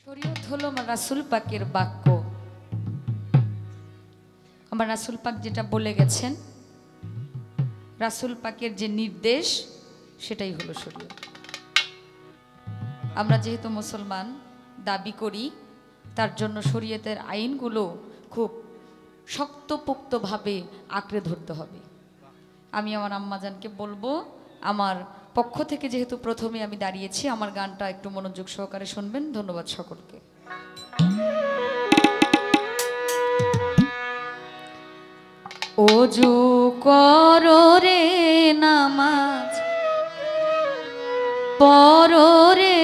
শরীয়ত হলো আমার রাসূল পাকের বাক্য। আমার রাসূল পাক যেটা বলে গেছেন, রাসূল পাকের যে নির্দেশ, সেটাই হলো শরীয়ত। আমরা যেহেতু মুসলমান দাবি করি, তার জন্য শরীয়তের আইনগুলো খুব শক্তপোক্তভাবে আঁকড়ে ধরতে হবে। আমি আমার আম্মাজানকে বলবো, আমার পক্ষ থেকে যেহেতু প্রথমে আমি দাঁড়িয়েছি, আমার গানটা একটু মনোযোগ সহকারে শুনবেন। ধন্যবাদ সকলকে। ওযু করো রে, নামাজ পড়ো রে,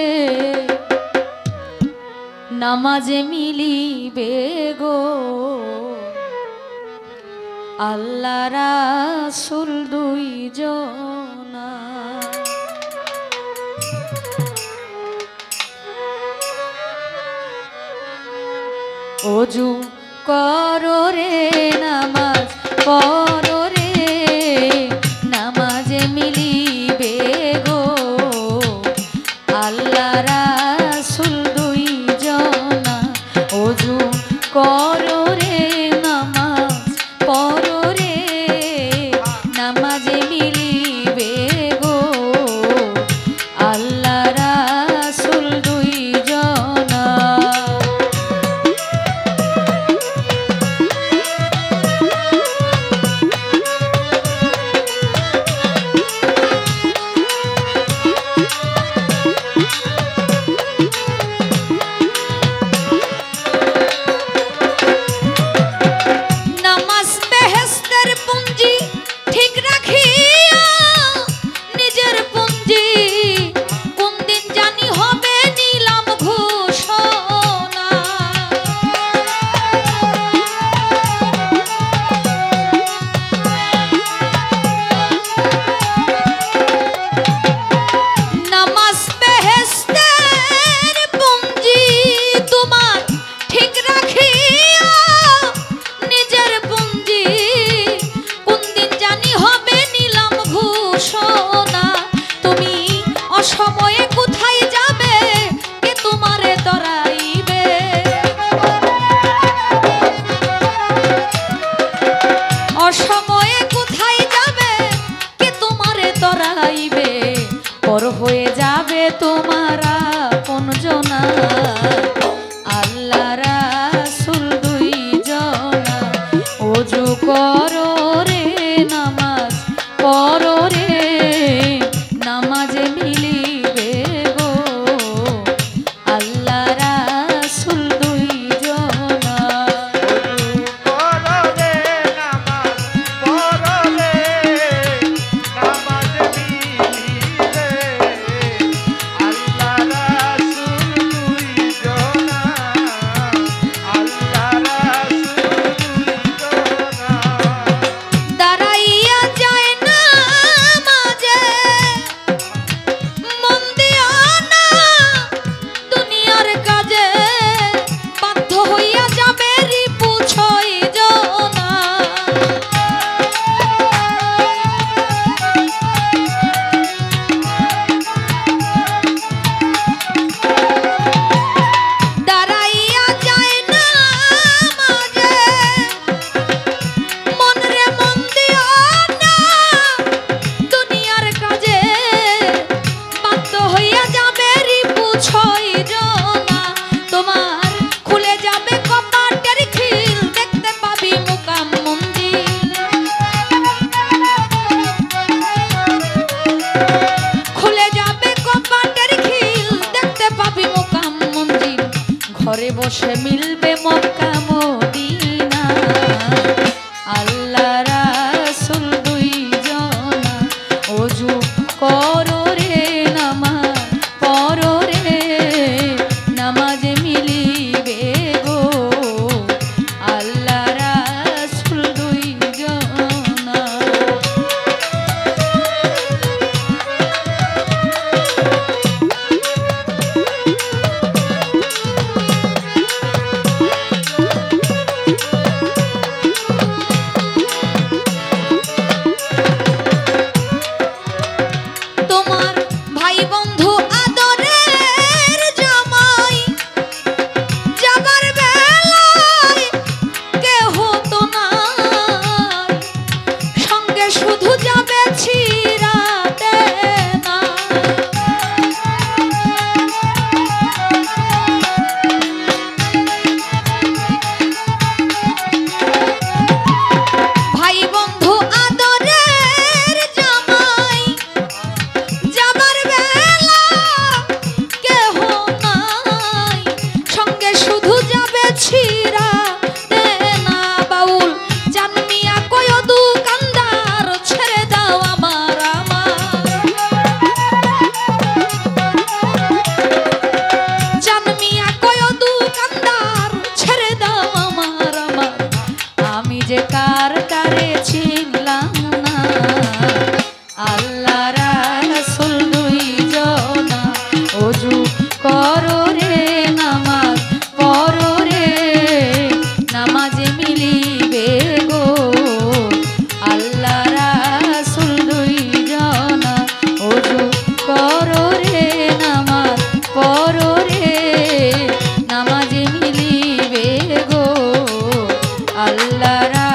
নামাজে মিলিবে গো আল্লাহ রাসূল দুইজনা। ওযু করো রে, নামাজ পড়ো রে, নামাজে মিলিবে গো আল্লাহ রাসূল দুইজনা। ওযু করো রে, নামাজ পড়ো রে, নামাজে মিলিবে গো আল্লাহ রাসূল দুইজনা। অসময়ে কোথায় যাবে, কে তোমারে তরাইবে? অসময়ে কোথায় যাবে, কে তোমারে তরাইবে? পর হয়ে যাবে তোমার আপনজনা আল্লাহ রাসূল দুইজনা। ওযু করো রে, নামাজ পড়ো রে, নামাজে মিলিবে গো আল্লাহ রাসূল দুইজনা। করো রে, নামাজ পড়ো রে, নামাজে মিলিবে আল্লাহ রাসূল দুইজনা, আল্লাহ রাসূল দুইজনা। দাঁড়াইয়া যায় না মাঝে, মন দিও না দুনিয়ার কাজে, বাধ্য হইয়া যাবে রিপু ছয়জনা। দাঁড়াইয়া যায় না মাঝে, মন রে মন দিও না দুনিয়ার কাজে, বাধ্য হইয়া যাবে রিপু ছয়জনা। তোমার খুলে যাবে কপাটের খিল, দেখতে পাবি মুকাম মন্দির। খুলে যাবে কপাটের খিল, দেখতে পাবি মুকাম মন্দির। ঘরে বসে মিলবে মক্কা মদিনা আল্লাহ রাসূল দুইজনা। ওযু করো রে, নামাজ পড়ো রে, নামাজে মিলিবে গো আল্লাহ রাসূল দুইজনা। আল্লাহ